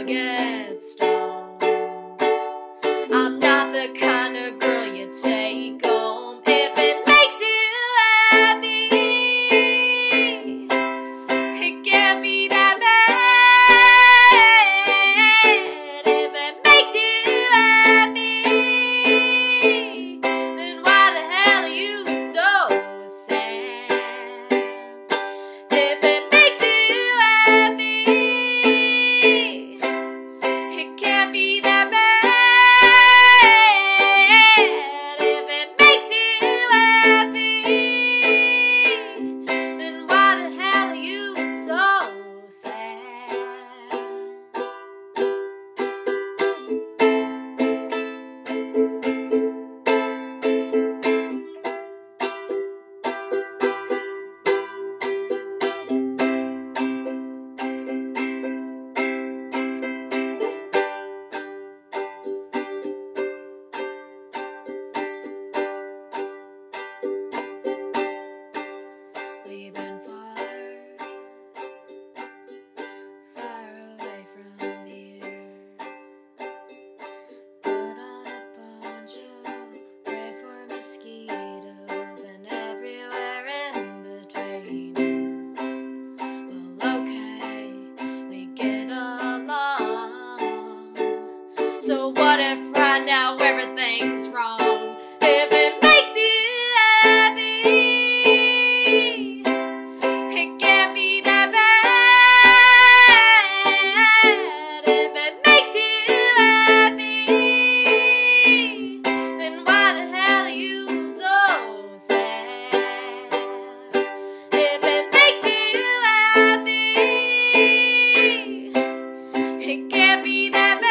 get stoned. I'm not the kind of girl you take home if it makes you happy. It can't be that bad. If it makes you happy, then why the hell are you so sad? If it makes you happy, it can't be that bad. If it makes you happy, then why the hell are you so sad? We've been far, far away from here. Put on a poncho, pray for mosquitoes, and everywhere in between. Well, okay, we get along. So what if right now everything's wrong? If it makes you happy, it can't be that bad. If it makes you happy, then why the hell are you so sad? If it makes you happy, it can't be that bad.